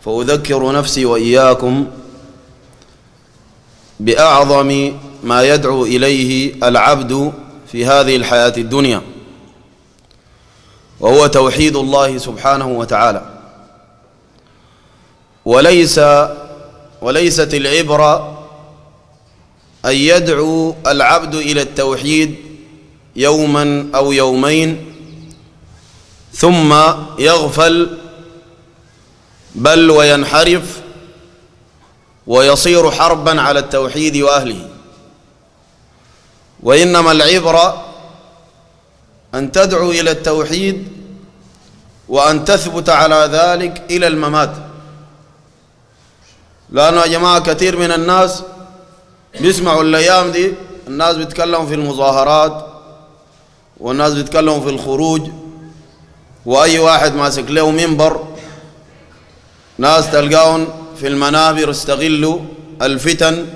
فأذكر نفسي وإياكم بأعظم ما يدعو إليه العبد في هذه الحياة الدنيا، وهو توحيد الله سبحانه وتعالى. وليست العبرة أن يدعو العبد إلى التوحيد يوما أو يومين ثم يغفل، بل وينحرف ويصير حربا على التوحيد وأهله. وإنما العبرة أن تدعو إلى التوحيد وأن تثبت على ذلك إلى الممات. لأنه يا جماعة كثير من الناس بيسمعوا الأيام دي الناس بيتكلموا في المظاهرات والناس بيتكلموا في الخروج، وأي واحد ماسك له منبر ناس تلقاهم في المنابر استغلوا الفتن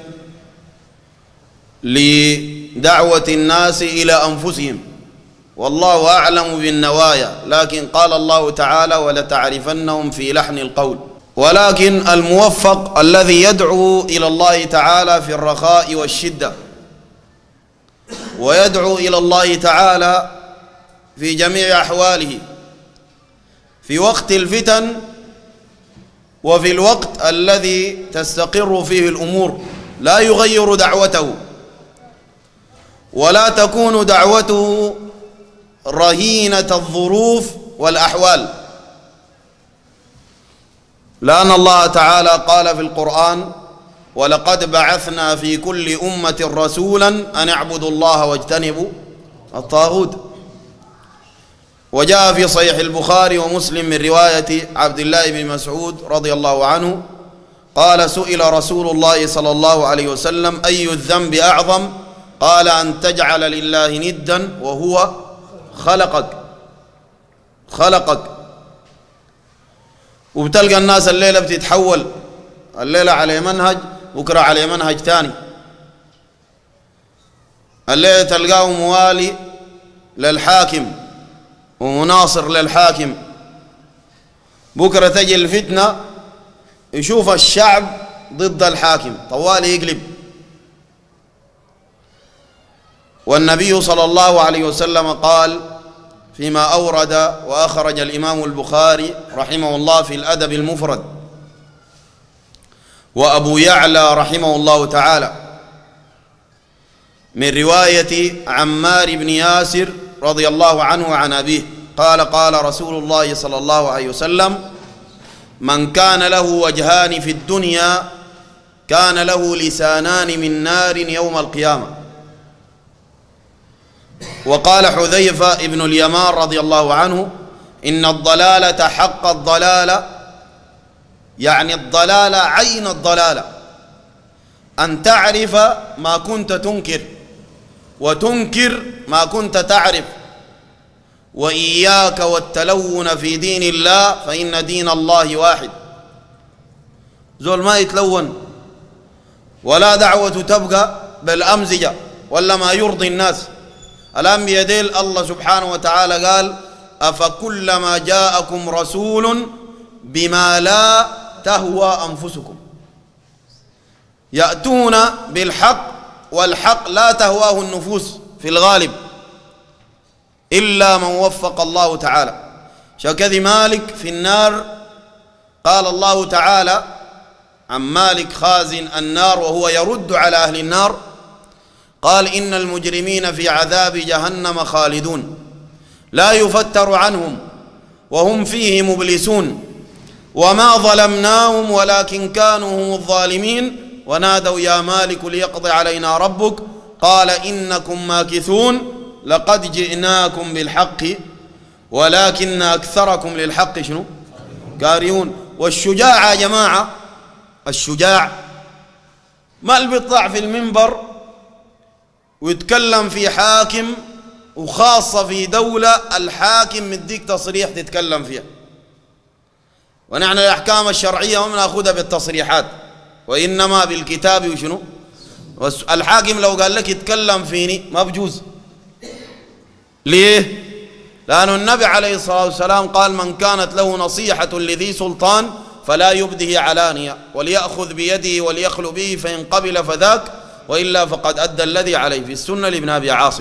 لدعوة الناس إلى أنفسهم، والله أعلم بالنوايا، لكن قال الله تعالى: ولتعرفنهم في لحن القول. ولكن الموفق الذي يدعو إلى الله تعالى في الرخاء والشدة، ويدعو إلى الله تعالى في جميع أحواله، في وقت الفتن وفي الوقت الذي تستقر فيه الأمور، لا يغير دعوته ولا تكون دعوته رهينة الظروف والأحوال، لأن الله تعالى قال في القرآن: ولقد بعثنا في كل أمة رسولا أن اعبدوا الله واجتنبوا الطاغوت. وجاء في صحيح البخاري ومسلم من رواية عبد الله بن مسعود رضي الله عنه قال: سئل رسول الله صلى الله عليه وسلم: أي الذنب أعظم؟ قال: أن تجعل لله ندا وهو خلقك. وبتلقى الناس الليلة بتتحول، الليلة على منهج بكرة على منهج تاني، الليلة تلقاه موالي للحاكم ومناصر للحاكم، بكرة تجي الفتنة يشوف الشعب ضد الحاكم طوالي يقلب. والنبي صلى الله عليه وسلم قال فيما أورد وأخرج الإمام البخاري رحمه الله في الأدب المفرد، وأبو يعلى رحمه الله تعالى من رواية عمار بن ياسر رضي الله عنه عن أبيه قال: قال رسول الله صلى الله عليه وسلم: من كان له وجهان في الدنيا كان له لسانان من نار يوم القيامة. وقال حذيفة ابن اليمان رضي الله عنه: إن الضلالة حق الضلالة، يعني الضلالة عين الضلالة، أن تعرف ما كنت تنكر وتنكر ما كنت تعرف، وإياك والتلون في دين الله فإن دين الله واحد. زول ما يتلون ولا دعوة تبقى بالأمزجة ولا ما يرضي الناس. الأنبياء ديل الله سبحانه وتعالى قال: أفكلما جاءكم رسول بما لا تهوى أنفسكم، يأتون بالحق والحق لا تهواه النفوس في الغالب إلا من وفق الله تعالى. شكذ مالك في النار قال الله تعالى عن مالك خازن النار وهو يرد على أهل النار، قال: إن المجرمين في عذاب جهنم خالدون لا يفتر عنهم وهم فيه مبلسون، وما ظلمناهم ولكن كانوا هم الظالمين، ونادوا يا مالك ليقض علينا ربك قال: إنكم ماكثون لقد جئناكم بالحق ولكن أكثركم للحق شنو؟ كارهون. والشجاع يا جماعة، الشجاع ما اللي بيطلع في المنبر ويتكلم في حاكم، وخاصة في دولة الحاكم مديك تصريح تتكلم فيها، ونحن الأحكام الشرعية ما بناخذها بالتصريحات وإنما بالكتاب وشنو. الحاكم لو قال لك اتكلم فيني ما بجوز. ليه؟ لأن النبي عليه الصلاة والسلام قال: من كانت له نصيحة لذي سلطان فلا يبده علانية، وليأخذ بيده وليخلو به، فإن قبل فذاك، وإلا فقد أدى الذي عليه. في السنة لابن أبي عاصم.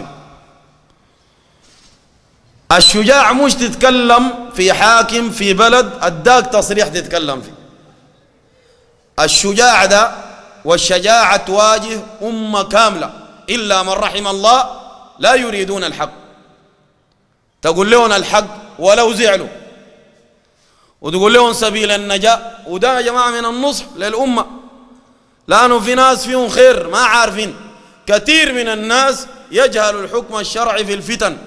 الشجاع مش تتكلم في حاكم في بلد أداك تصريح تتكلم فيه. الشجاع ده والشجاعة تواجه أمة كاملة إلا من رحم الله لا يريدون الحق. تقول لهم الحق ولو زعلوا، وتقول لهم سبيل النجاة، وده يا جماعة من النصح للأمة، لأنه في ناس فيهم خير ما عارفين. كثير من الناس يجهل الحكم الشرعي في الفتن.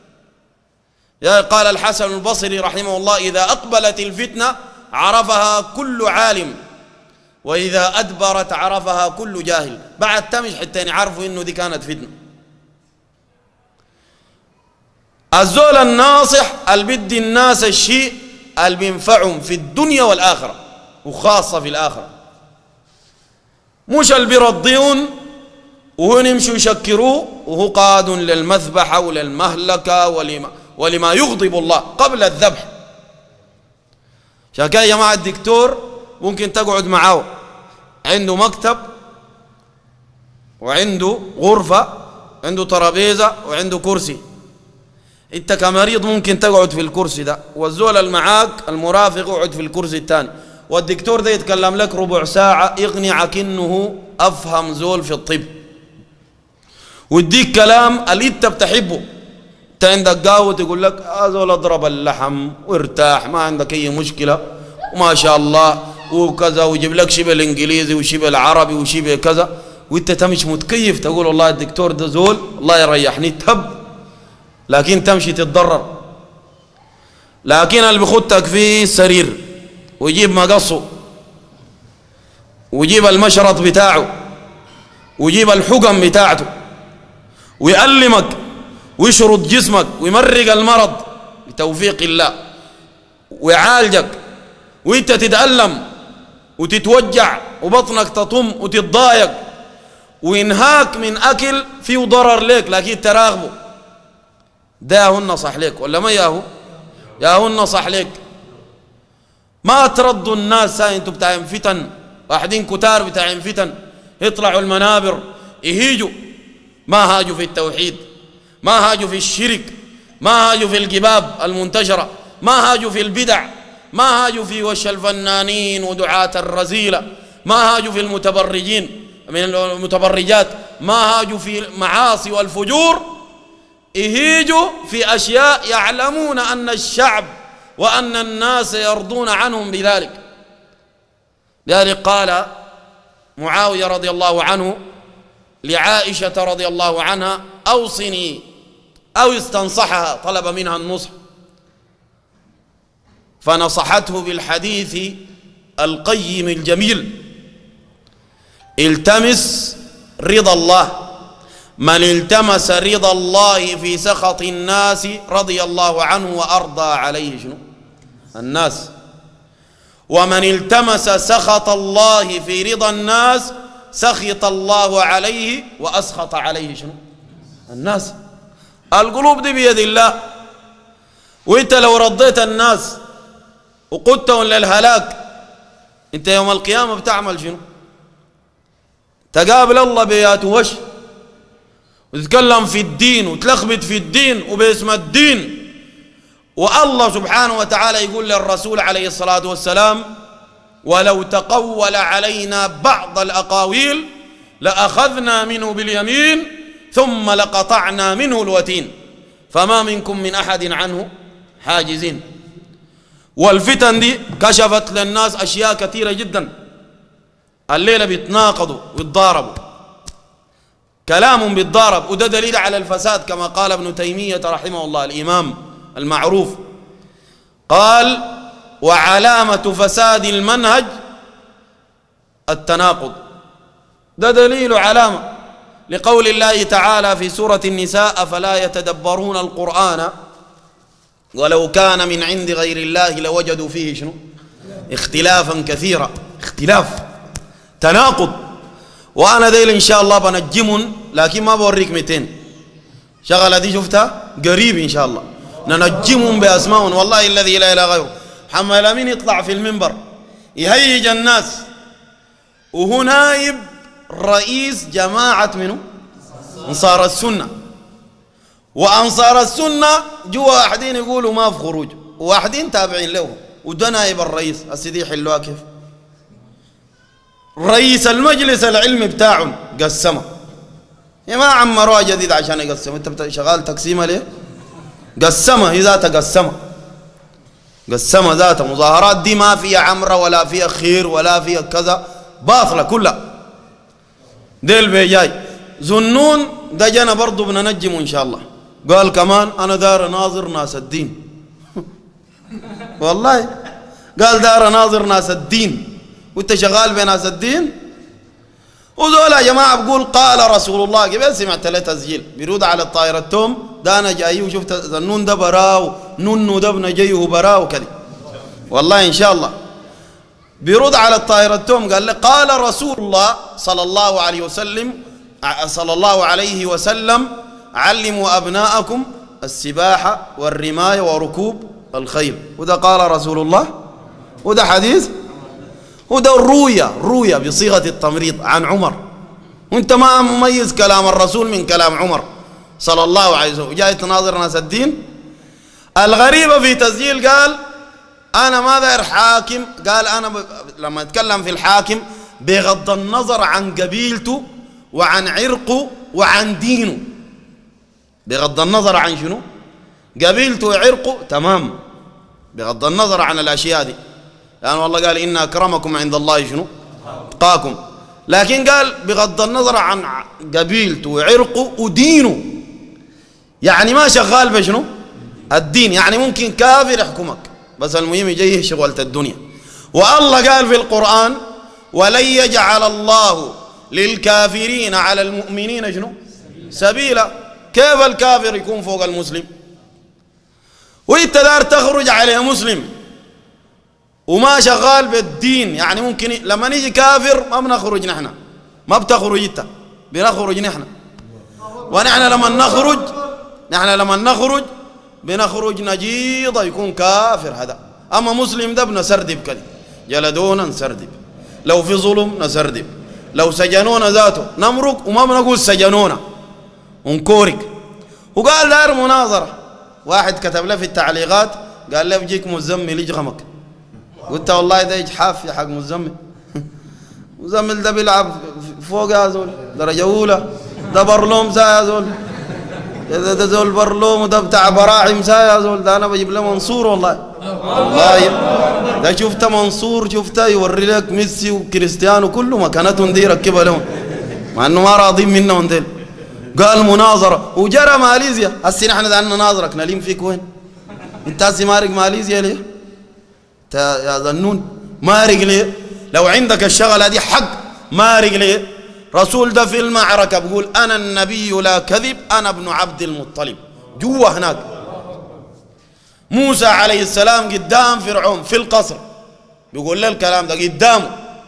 قال الحسن البصري رحمه الله: إذا أقبلت الفتنة عرفها كل عالم، وإذا أدبرت عرفها كل جاهل. بعد تمش حتى يعرفوا إنه دي كانت فتنة. الزول الناصح البدي الناس الشيء اللي بينفعهم في الدنيا والآخرة، وخاصة في الآخرة، مش اللي بيرضيهم وهو يمشوا يشكروه وهو قاد للمذبحة وللمهلكة ولما يغضب الله قبل الذبح. عشان كده يا جماعة الدكتور ممكن تقعد معاه عنده مكتب وعنده غرفة، عنده ترابيزة وعنده كرسي. انت كمريض ممكن تقعد في الكرسي ده، والزول المعاك المرافق يقعد في الكرسي الثاني، والدكتور ده يتكلم لك ربع ساعة يقنعك انه افهم زول في الطب، ويديك كلام اللي انت بتحبه. انت عندك قهوة تقول لك زول اضرب اللحم وارتاح ما عندك اي مشكلة وما شاء الله وكذا، ويجيب لك شبه الانجليزي وشبه العربي وشبه كذا، وانت تمشي متكيف تقول والله الدكتور ده زول الله يريحني تهب، لكن تمشي تتضرر. لكن اللي بخدك فيه سرير ويجيب مقصه ويجيب المشرط بتاعه ويجيب الحقن بتاعته ويألمك ويشرط جسمك ويمرق المرض بتوفيق الله ويعالجك، وانت تتألم وتتوجع وبطنك تطم وتتضايق وينهاك من أكل فيه ضرر لك، لكن تراغبه. ده هو النصح لك ولا ما ياهو؟ ياهو النصح لك. ما تردوا الناس انتوا بتاعين فتن، واحدين كتار بتاعين فتن يطلعوا المنابر يهيجوا، ما هاجوا في التوحيد، ما هاجوا في الشرك، ما هاجوا في الجباب المنتشرة، ما هاجوا في البدع، ما هاجوا في وش الفنانين ودعاة الرذيلة، ما هاجوا في المتبرجين من المتبرجات، ما هاجوا في المعاصي والفجور، يهيجوا في أشياء يعلمون أن الشعب وأن الناس يرضون عنهم بذلك. لذلك قال معاوية رضي الله عنه لعائشة رضي الله عنها: أوصني، أو استنصحها، طلب منها النصح، فنصحته بالحديث القيم الجميل: التمس رضا الله، من التمس رضا الله في سخط الناس رضي الله عنه وأرضى عليه شنو؟ الناس. ومن التمس سخط الله في رضا الناس سخط الله عليه وأسخط عليه شنو؟ الناس. القلوب دي بيد الله، وانت لو رضيت الناس وقدتهم للهلاك انت يوم القيامة بتعمل شنو؟ تقابل الله بياته وش وتتكلم في الدين وتلخبط في الدين وباسم الدين، والله سبحانه وتعالى يقول للرسول عليه الصلاة والسلام: ولو تقول علينا بعض الأقاويل لأخذنا منه باليمين ثم لقطعنا منه الوتين فما منكم من أحد عنه حاجزين. والفتن دي كشفت للناس أشياء كثيرة جدا. الليلة بيتناقضوا ويتضاربوا، كلام بيتضارب، وده دليل على الفساد كما قال ابن تيمية رحمه الله الإمام المعروف، قال: وعلامة فساد المنهج التناقض. ده دليل علامة لقول الله تعالى في سورة النساء: أفلا يتدبرون القرآن ولو كان من عند غير الله لوجدوا فيه شنو؟ اختلافا كثيرا. اختلاف، تناقض. وأنا ديل إن شاء الله بنجمهم، لكن ما بوريك 200 شغلة دي شفتها قريب إن شاء الله ننجمهم بأسمائهم، والله الذي لا إله غيره. محمد الأمين يطلع في المنبر يهيج الناس، وهو نايب رئيس جماعة منه أنصار السنة. وأنصار السنة جوا واحدين يقولوا ما في خروج، وواحدين تابعين له، وده نائب الرئيس. السيدي يحلوها كيف؟ رئيس المجلس العلمي بتاعهم قسمه. يا ما عمروها جديد عشان يقسمه، انت شغال تقسيمه ليه؟ قسمه، هي ذاتها قسمه ذاتها. مظاهرات دي ما فيها عمره ولا فيها خير ولا فيها كذا، باطله كلها. ديل بيجاي ذنون ده جانا برضه بننجمه ان شاء الله. قال كمان انا دار ناظر ناس الدين. والله قال دار ناظر ناس الدين، وانت شغال بناس الدين. وذول يا جماعه بقول قال رسول الله. قبل سمعت له تسجيل بيرود على الطائره التوم ده، انا جاي وشفت ذنون ده براو، نونو ده ابن جايه براو كذا. والله ان شاء الله بيرد على الطائره التوم قال لي قال رسول الله صلى الله عليه وسلم علموا ابناءكم السباحه والرمايه وركوب الخيل. وده قال رسول الله، وده حديث، وده الرؤيا بصيغه التمريض عن عمر. وانت ما مميز كلام الرسول من كلام عمر صلى الله عليه وسلم، جاي تناظر ناس الدين. الغريبه في تسجيل قال انا ما داير حاكم، قال انا لما اتكلم في الحاكم بغض النظر عن قبيلته وعن عرقه وعن دينه. بغض النظر عن شنو؟ قبيلته وعرقه، تمام، بغض النظر عن الاشياء دي. لأن والله قال إن أكرمكم عند الله شنو؟ أتقاكم. لكن قال بغض النظر عن قبيلته وعرقه ودينه، يعني ما شغال بشنو؟ الدين. يعني ممكن كافر يحكمك، بس المهم يجيه شغلة الدنيا. والله قال في القرآن ولن يجعل الله للكافرين على المؤمنين شنو؟ سبيلا. كيف الكافر يكون فوق المسلم؟ وانت دار تخرج عليه مسلم وما شغال بالدين. يعني ممكن لما نيجي كافر ما بنخرج نحن، ما بتخرج انت، بنخرج نحن. ونحن لما نخرج بنخرج نجيضة يكون كافر هذا. اما مسلم ده بنسردب كده، جلدونا نسردب، لو في ظلم نسردب، لو سجنونا ذاته نمرق، وما بنقول سجنونا ونكورك. وقال دار مناظرة، واحد كتب له في التعليقات قال له بيجيك مزمل يجغمك. قلت والله ده يجحاف يا حق مزمل. مزمل ده بيلعب فوق يا زول درجة أولى، ده برلوم سا يا زول، ده زول برلوم، وده بتاع براعم سا يا زول. ده أنا بجيب له منصور والله. والله ده شفت منصور، شفته يوري لك ميسي وكريستيانو كله مكانتهم دي ركبها لهم، مع إنه ما راضين منهم ديل. قال مناظرة وجرى ماليزيا. هسي نحن ده نناظرك نليم فيك وين؟ أنت هسي مارق ماليزيا ليه؟ يا ظنون مارق ليه؟ لو عندك الشغلة دي حق مارق ليه؟ رسول ده في المعركة بيقول أنا النبي لا كذب، أنا ابن عبد المطلب. جوا هناك موسى عليه السلام قدام فرعون في القصر بيقول له الكلام ده قدامه،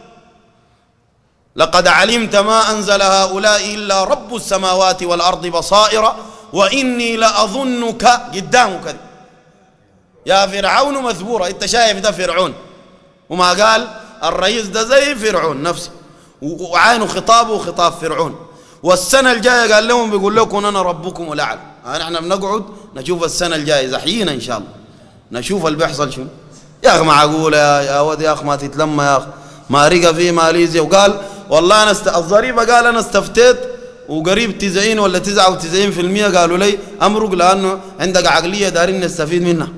لقد علمت ما أنزل هؤلاء إلا رب السماوات والأرض بصائر وإني لأظنك، قدامه كذا يا فرعون مثبورة. انت شايف ده فرعون، وما قال الرئيس ده زي فرعون نفسه، وعينه خطابه خطاب فرعون. والسنة الجاية قال لهم بيقول لكم أنا ربكم الأعلى. نحن بنقعد نشوف السنة الجاية زحينا إن شاء الله، نشوف اللي بيحصل شنو. يا أخي معقول يا ود يا أخ ما تتلمى يا أخ. ما رقى في ماليزيا وقال والله أنا الظريفة قال أنا استفتيت وقريب 90 ولا 99% قالوا لي أمرق، لأنه عندك عقلية دارين نستفيد منها.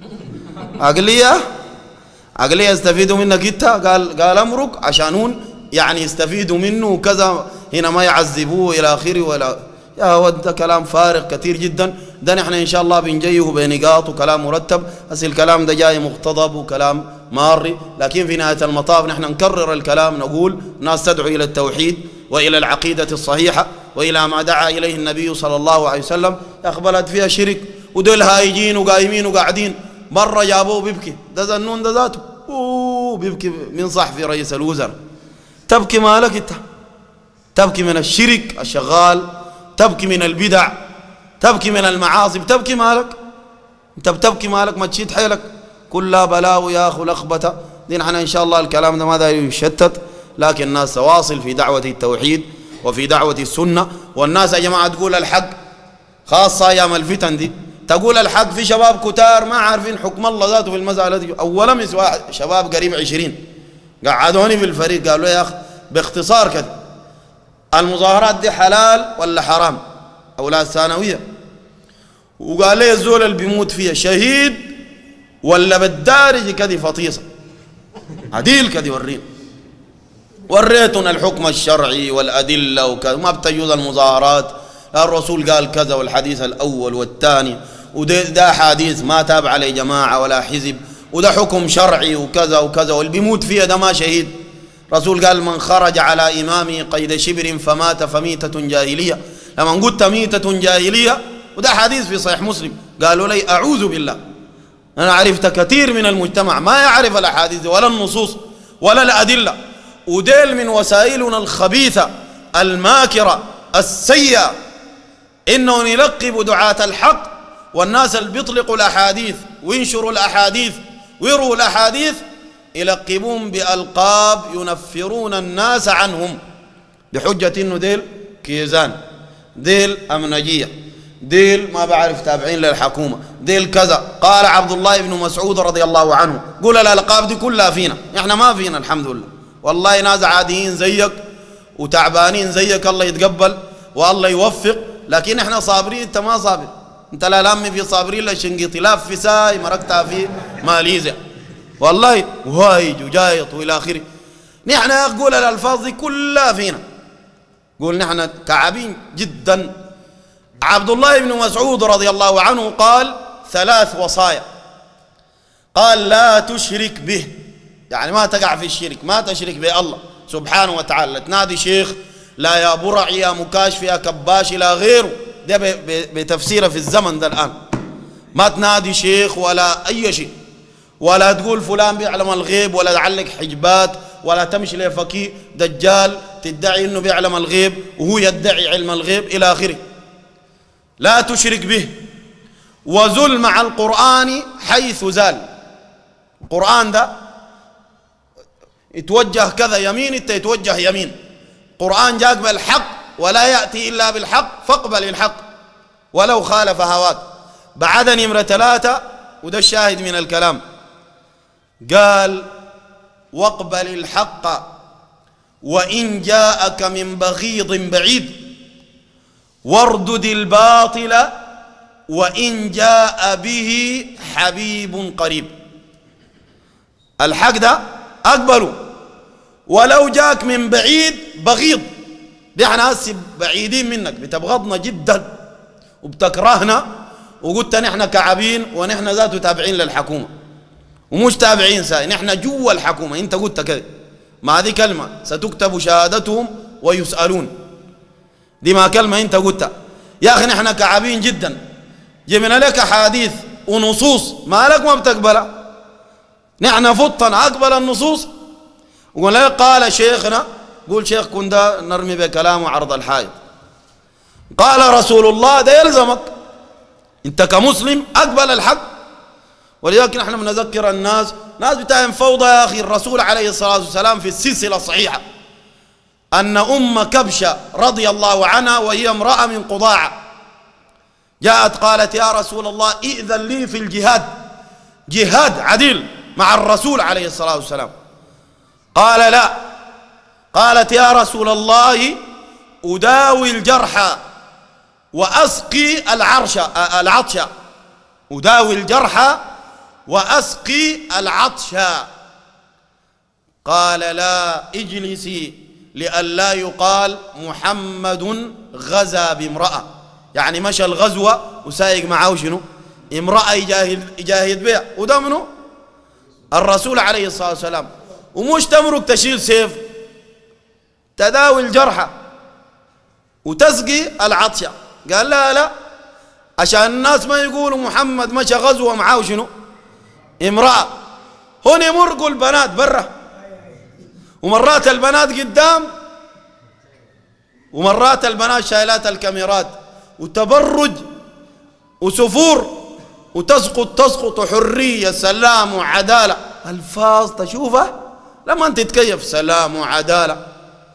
عقلية يستفيدوا منك انت. قال امرق عشانون يعني يستفيدوا منه وكذا، هنا ما يعذبوه الى اخره. ولا يا ود ده كلام فارغ كثير جدا. ده نحن ان شاء الله بنجيه بنقاط وكلام مرتب، بس الكلام ده جاي مقتضب وكلام ماري. لكن في نهاية المطاف نحن نكرر الكلام، نقول ناس تدعو الى التوحيد والى العقيدة الصحيحة والى ما دعا اليه النبي صلى الله عليه وسلم. اقبلت فيها شرك، ودول هايجين وقايمين وقاعدين برا جابوه بيبكي. ده ذنون ده ذاته بيبكي من صحفي رئيس الوزراء. تبكي مالك انت؟ تبكي من الشرك الشغال، تبكي من البدع، تبكي من المعاصي، تبكي مالك انت؟ بتبكي مالك؟ ما تشيد حيلك. كلها بلاو يا اخو لخبطه دي نحن إن شاء الله الكلام ده ما داير يشتت، لكن الناس تواصل في دعوة التوحيد وفي دعوة السنة. والناس يا جماعة تقول الحق، خاصة أيام الفتن دي تقول الحق. في شباب كتار ما عارفين حكم الله ذاته في المسألة دي. أولا مس واحد شباب قريب 20 قعدوني في الفريق قالوا يا أخ باختصار كده، المظاهرات دي حلال ولا حرام؟ أولاد ثانوية. وقال لي الزول اللي بيموت فيها شهيد ولا بالدارج كذي فطيصة عديل كذي ورينا. وريتنا الحكم الشرعي والأدلة وكذا، ما بتجوز المظاهرات، الرسول قال كذا والحديث الأول والثاني، وده حديث ما تابع لي جماعة ولا حزب، وده حكم شرعي وكذا وكذا، واللي بيموت فيها ده ما شهيد. رسول قال من خرج على إمامه قيد شبر فمات فميتة جاهلية. لما قلت ميتة جاهلية وده حديث في صحيح مسلم، قالوا لي أعوذ بالله، أنا عرفت كثير من المجتمع ما يعرف الأحاديث ولا النصوص ولا الأدلة، وديل من وسائلنا الخبيثة الماكرة السيئة إنهم يلقبوا دعاة الحق والناس اللي بيطلقوا الأحاديث وينشروا الأحاديث ويروا الأحاديث يلقبون بألقاب ينفرون الناس عنهم بحجة إنه ديل كيزان، ديل أمنجية، ديل ما بعرف تابعين للحكومة، ديل كذا. قال عبد الله بن مسعود رضي الله عنه قول الألقاب دي كلها فينا، احنا ما فينا الحمد لله، والله ناس عاديين زيك وتعبانين زيك، الله يتقبل والله يوفق، لكن احنا صابرين، انت ما صابر، انت لا لامي في صابرين لشنقيطي لا في ساي مرقتها في ماليزيا والله وهايج وجايط والى اخره. نحن نقول الالفاظ دي كلها فينا، قول نحن تعبين جدا. عبد الله بن مسعود رضي الله عنه قال 3 وصايا، قال لا تشرك به، يعني ما تقع في الشرك، ما تشرك به الله سبحانه وتعالى، لا تنادي شيخ، لا يا برع يا مكاشف يا كباش لا غيره، ده بتفسيره في الزمن ده الآن، ما تنادي شيخ ولا أي شيء، ولا تقول فلان بيعلم الغيب، ولا تعلق حجبات، ولا تمشي لفقيه دجال تدعي انه بيعلم الغيب وهو يدعي علم الغيب الى اخره. لا تشرك به، وزل مع القرآن حيث زال. القرآن ده يتوجه كذا يمين انت يتوجه يمين، القرآن جاك بالحق ولا يأتي إلا بالحق، فاقبل الحق ولو خالف هواك. بعد نمرة 3 وده الشاهد من الكلام، قال واقبل الحق وإن جاءك من بغيض بعيد، واردد الباطل وإن جاء به حبيب قريب. الحق ده أقبله ولو جاك من بعيد بغيض، احنا هسه بعيدين منك، بتبغضنا جدا وبتكرهنا، وقلت نحن كعبين ونحن ذاته تابعين للحكومة ومش تابعين ساي، نحن جوا الحكومة، انت قلت كده، ما هذه كلمة ستكتب شهادتهم ويسألون، دي ما كلمة انت قلتها. يا أخي نحن كعبين جدا، جبنا لك حديث ونصوص ما لك ما بتقبلها، نحن فطنا أقبل النصوص وقلنا لك قال شيخنا، قول شيخ كندا نرمي بكلامه عرض الحائط، قال رسول الله، ده يلزمك انت كمسلم أقبل الحق. ولذلك نحن بنذكر الناس، ناس بتاعهم فوضى يا أخي. الرسول عليه الصلاة والسلام في السلسلة الصحيحة أن أم كبشة رضي الله عنها وهي امرأة من قضاعة جاءت قالت يا رسول الله ائذن لي في الجهاد، جهاد عديل مع الرسول عليه الصلاة والسلام. قال لا، قالت يا رسول الله أداوي الجرحى وأسقي العطش، أداوي الجرحى وأسقي العطش. قال لا، اجلسي لئلا يقال محمد غزا بامرأة، يعني مشى الغزوة وسايق معه شنو؟ امرأة يجاهد بها، وده منه الرسول عليه الصلاة والسلام. ومش تمرق تشيل سيف، تداوي الجرحى وتسقي العطشة. قال لا لا، عشان الناس ما يقولوا محمد مشى غزوة معه شنو؟ امرأة. هون يمرقوا البنات برا، ومرات البنات قدام، ومرات البنات شايلات الكاميرات، وتبرج وسفور، وتسقط حرية سلام وعدالة. ألفاظ تشوفها لما تتكيف، سلام وعدالة.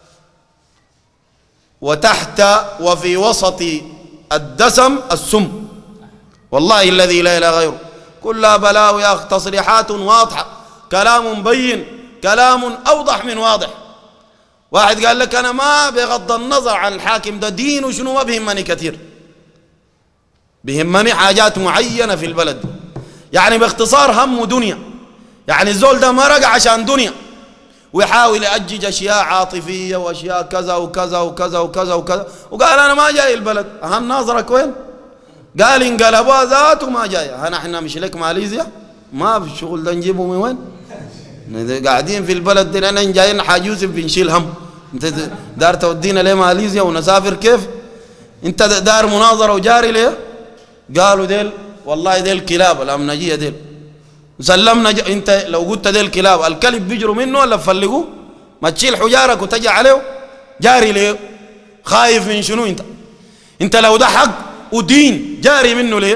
وتحت وفي وسط الدسم السم، والله الذي لا إله غيره، كلها بلاء يا أخي. تصريحات واضحة، كلام مبين، كلام أوضح من واضح. واحد قال لك أنا ما بغض النظر عن الحاكم ده دين وشنو ما بيهمني كثير، بيهمني حاجات معينة في البلد، يعني باختصار هم دنيا. يعني الزول ده ما رجع عشان دنيا ويحاول يأجج أشياء عاطفية وأشياء كذا وكذا وكذا وكذا وكذا، وقال أنا ما جاي البلد. أهم ناظرك وين؟ قال انقلبوا ذاته ما جاي. احنا مش لك ماليزيا؟ ما في الشغل ده نجيبه من وين؟ قاعدين في البلد دي انا جايين حاج يوسف بنشيل هم. انت دار تودينا ليه ماليزيا ونسافر كيف؟ انت دار مناظره وجاري ليه؟ قالوا ديل والله ديل كلاب الامنجيه ديل سلمنا انت لو قلت ديل كلاب الكلب بيجروا منه ولا بفلقوه؟ ما تشيل حجارك وتجي عليه جاري ليه؟ خايف من شنو انت لو ده حق ودين جاري منه ليه؟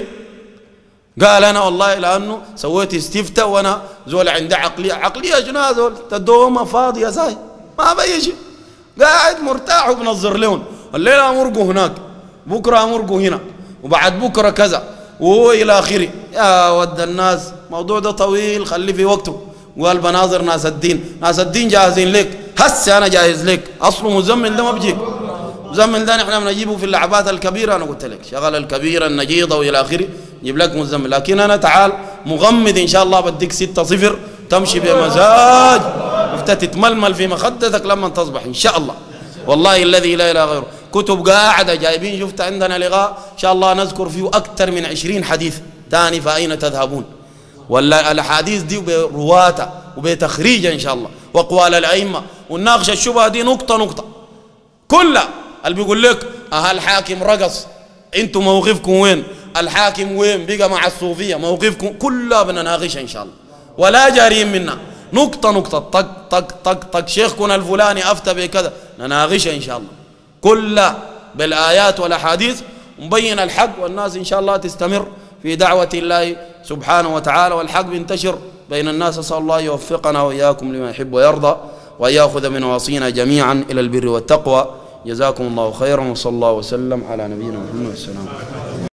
قال انا والله لانه سويت استفتاء وانا زول عنده عقليه شنو زول تدومه فاضيه زي ما بيجي قاعد مرتاح وبنظر لهم. الليله امرقوا هناك، بكره امرقوا هنا، وبعد بكره كذا وهو الى اخره. يا ود الناس الموضوع ده طويل، خليه في وقته. وقال بناظر ناس الدين، ناس الدين جاهزين لك، هسه انا جاهز لك. اصله مزمل ده ما بيجيك، مزمل ده نحن بنجيبه في اللعبات الكبيره. انا قلت لك شغل الكبيره النجيضه والى اخره يجيب لك مزمل، لكن انا تعال مغمض ان شاء الله بديك 6-0 تمشي بمزاج تتململ في مخدتك لما تصبح ان شاء الله. والله الذي لا اله غيره. كتب قاعده جايبين، شفت عندنا لقاء ان شاء الله نذكر فيه اكثر من 20 حديث ثاني. فاين تذهبون؟ ولا الاحاديث دي برواتها وبتخريجها ان شاء الله، واقوال الائمه، ونناقش الشبهه دي نقطه نقطه كلها. اللي بيقول لك الحاكم رقص، انتم موقفكم وين؟ الحاكم وين بقى مع الصوفيه؟ موقفكم كلها بنناقشها ان شاء الله، ولا جارين منا نقطه نقطه. طق طق طق طق شيخكم الفلاني افتى بكذا، نناقشها ان شاء الله كلها بالايات والاحاديث، مبين الحق. والناس ان شاء الله تستمر في دعوه الله سبحانه وتعالى، والحق بينتشر بين الناس. اسال الله يوفقنا واياكم لما يحب ويرضى، وان ياخذ من نواصينا جميعا الى البر والتقوى. جزاكم الله خيرا، وصلى الله وسلم على نبينا محمد. السلام عليكم.